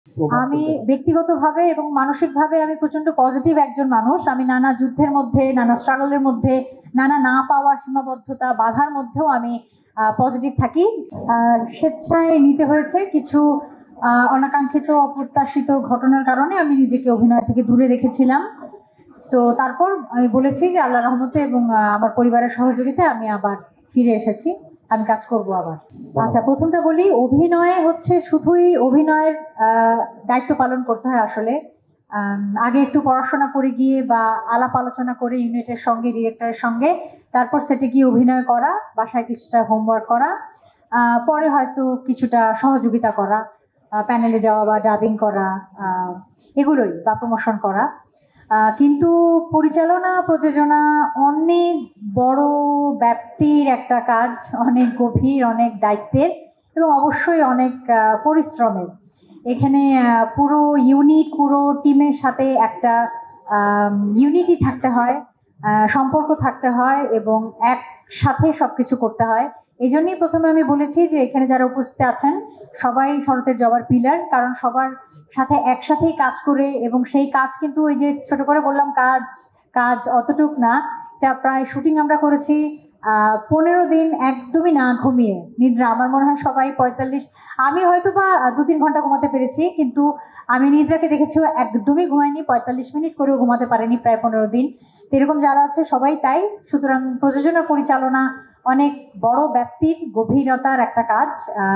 আমি ব্যক্তিগতভাবে এবং মানসিকভাবে আমি প্রচন্ড পজিটিভ একজন মানুষ। আমি নানা যুদ্ধের মধ্যে, নানা স্ট্রাগলের মধ্যে, নানা না পাওয়া সীমাবদ্ধতা, বাধার মধ্যেও আমি পজিটিভ থাকি। স্বেচ্ছায় নিতে হয়েছে কিছু অনাকাঙ্ক্ষিত, অপ্রত্যাশিত ঘটনার কারণে আমি নিজেকে অভিনয় থেকে দূরে রেখেছিলাম। তো তারপর আমি বলেছি যে আল্লাহর রহমতে এবং আমার পরিবারের সহযোগিতায় আমি আবার ফিরে এসেছি। আমি কাজ করব আবার। আচ্ছা, প্রথমটা বলি, অভিনয় হচ্ছে শুধুই অভিনয়ের দায়িত্ব পালন করতে হয় আসলে। আগে একটু পড়াশোনা করে গিয়ে বা আলাপ আলোচনা করে ইউনিটের সঙ্গে, ডিরেক্টরের সঙ্গে, তারপর সেটে গিয়ে অভিনয় করা, বাসায় কিছুটা হোমওয়ার্ক করা, পরে হয়তো কিছুটা সহযোগিতা করা, প্যানেলে যাওয়া বা ডাবিং করা, এগুলোই, বা প্রমোশন করা। কিন্তু পরিচালনা, প্রযোজনা অনেক বড় ব্যাপ্তির একটা কাজ, অনেক গভীর, অনেক দায়িত্বের এবং অবশ্যই অনেক পরিশ্রমের। এখানে পুরো ইউনিট, পুরো টিমের সাথে একটা ইউনিটি থাকতে হয়, সম্পর্ক থাকতে হয় এবং একসাথে সবকিছু করতে হয়। এই জন্যই প্রথমে আমি বলেছি যে এখানে যারা উপস্থিত আছেন সবাই শরতের জবার পিলার, কারণ সবার সাথে একসাথেই কাজ করে, এবং সেই কাজ কিন্তু ওই যে ছোট করে বললাম কাজ কাজ অতটুক না, এটা প্রায় শুটিং আমরা করেছি 15 দিন একদমই না ঘুমিয়ে, নিদ্রা। আমার মনে হয় সবাই 45, আমি হয়তো বা 2-3 ঘন্টা ঘুমাতে পেরেছি, কিন্তু আমি নিদ্রাকে দেখেছি একদমই ঘুমায়নি, 45 মিনিট করেও ঘুমাতে পারেনি প্রায় 15 দিন। এরকম যারা আছে সবাই তাই। সুতরাং প্রযোজনা, পরিচালনা অনেক বড় ব্যাপ্তির, গভীরতার একটা কাজ।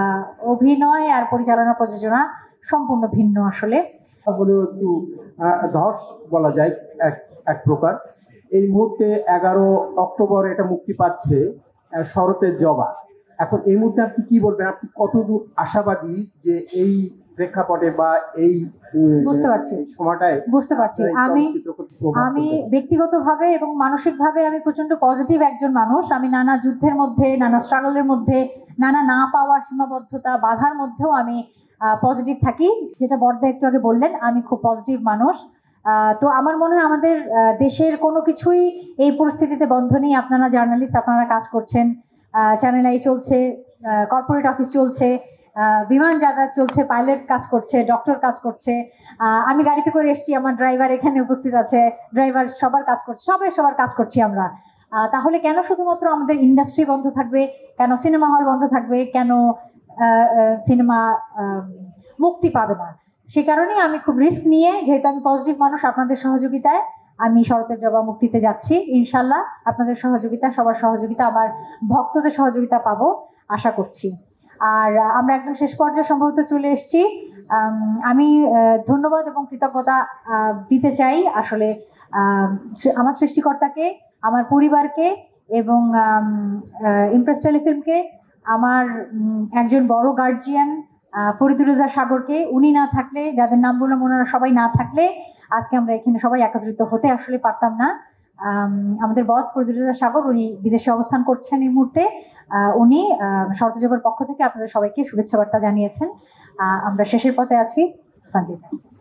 অভিনয় আর পরিচালনা, প্রযোজনা সম্পূর্ণ ভিন্ন আসলে। একটু ধস বলা যায় এক প্রকার। এই মুহূর্তে 11 অক্টোবর এটা মুক্তি পাচ্ছে শরতের জবা। এখন এই মুহূর্তে আপনি কি বলবেন, আপনি কতদূর আশাবাদী যে এই প্রেক্ষাপটে বা এই সময়টায়? বুঝতে পারছি। আমি ব্যক্তিগতভাবে এবং মানসিকভাবে আমি প্রচন্ড পজিটিভ একজন মানুষ। আমি নানা যুদ্ধের মধ্যে, নানা স্ট্রাগলের মধ্যে, নানা না পাওয়া সীমাবদ্ধতা, বাধার মধ্যেও আমি পজিটিভ থাকি। যেটা বর্দা একটু আগে বললেন, আমি খুব পজিটিভ মানুষ। তো আমার মনে হয় আমাদের দেশের কোনো কিছুই এই পরিস্থিতিতে বন্ধ নেই। আপনারা জার্নালিস্ট, আপনারা কাজ করছেন, চ্যানেল আই চলছে, কর্পোরেট অফিস চলছে, বিমান যাতায়াত চলছে, পাইলট কাজ করছে, ডক্টর কাজ করছে, আমি গাড়িতে করে এসেছি, আমার ড্রাইভার এখানে উপস্থিত আছে, ড্রাইভার সবার কাজ করছে, সবার কাজ করছি আমরা। তাহলে কেন শুধুমাত্র আমাদের ইন্ডাস্ট্রি বন্ধ থাকবে, কেন সিনেমা হল বন্ধ থাকবে, কেন সিনেমা মুক্তি পাবে না? সে কারণেই আমি খুব রিস্ক নিয়ে, যেহেতু আমি পজিটিভ মানুষ, আপনাদের সহযোগিতায় আমি শরতের জবা মুক্তিতে যাচ্ছি। ইনশাল্লাহ আপনাদের সহযোগিতা, সবার সহযোগিতা, আমার ভক্তদের সহযোগিতা পাবো আশা করছি। আর আমরা একদম শেষ পর্যায়ে সম্ভবত চলে এসেছি। আমি ধন্যবাদ এবং কৃতজ্ঞতা দিতে চাই আসলে আমার সৃষ্টিকর্তাকে, আমার পরিবারকে এবং ইমপ্রেস টেলিফিল্মকে, আমার একজন বড় গার্জিয়ান ফরিদুর রেজা সাগরকে। উনি না থাকলে, যাদের নাম বললাম ওনারা সবাই না থাকলে আজকে আমরা এখানে সবাই একত্রিত হতে আসলে পারতাম না। আমাদের বস ফরিদুর রেজা সাগর, উনি বিদেশে অবস্থান করছেন এই মুহূর্তে। উনি শরতের জবার পক্ষ থেকে আপনাদের সবাইকে শুভেচ্ছা বার্তা জানিয়েছেন। আমরা শেষের পথে আছি। সঞ্জিতা।